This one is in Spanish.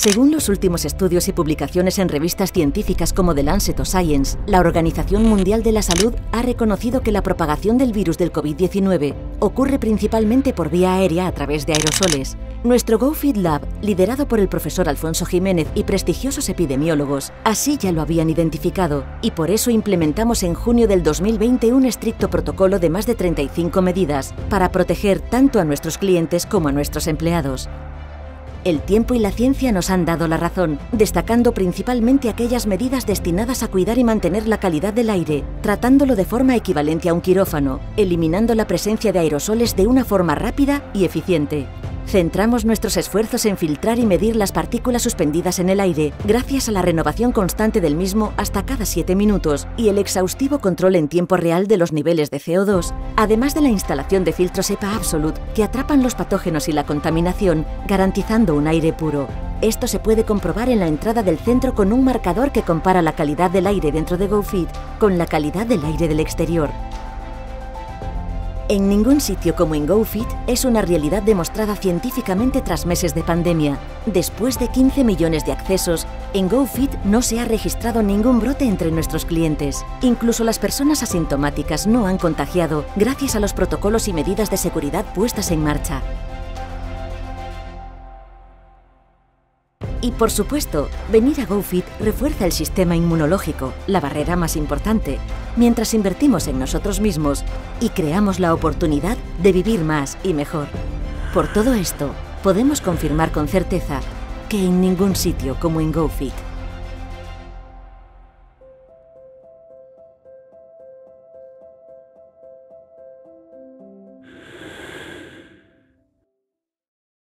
Según los últimos estudios y publicaciones en revistas científicas como The Lancet o Science, la Organización Mundial de la Salud ha reconocido que la propagación del virus del COVID-19 ocurre principalmente por vía aérea a través de aerosoles. Nuestro GoFit Lab, liderado por el profesor Alfonso Jiménez y prestigiosos epidemiólogos, así ya lo habían identificado y por eso implementamos en junio del 2020 un estricto protocolo de más de 35 medidas para proteger tanto a nuestros clientes como a nuestros empleados. El tiempo y la ciencia nos han dado la razón, destacando principalmente aquellas medidas destinadas a cuidar y mantener la calidad del aire, tratándolo de forma equivalente a un quirófano, eliminando la presencia de aerosoles de una forma rápida y eficiente. Centramos nuestros esfuerzos en filtrar y medir las partículas suspendidas en el aire, gracias a la renovación constante del mismo hasta cada 7 minutos y el exhaustivo control en tiempo real de los niveles de CO2, además de la instalación de filtros EPA Absolute que atrapan los patógenos y la contaminación, garantizando un aire puro. Esto se puede comprobar en la entrada del centro con un marcador que compara la calidad del aire dentro de GoFit con la calidad del aire del exterior. En ningún sitio como en GoFit es una realidad demostrada científicamente tras meses de pandemia. Después de 15 millones de accesos, en GoFit no se ha registrado ningún brote entre nuestros clientes. Incluso las personas asintomáticas no han contagiado gracias a los protocolos y medidas de seguridad puestas en marcha. Y por supuesto, venir a GoFit refuerza el sistema inmunológico, la barrera más importante, mientras invertimos en nosotros mismos y creamos la oportunidad de vivir más y mejor. Por todo esto, podemos confirmar con certeza que en ningún sitio como en GoFit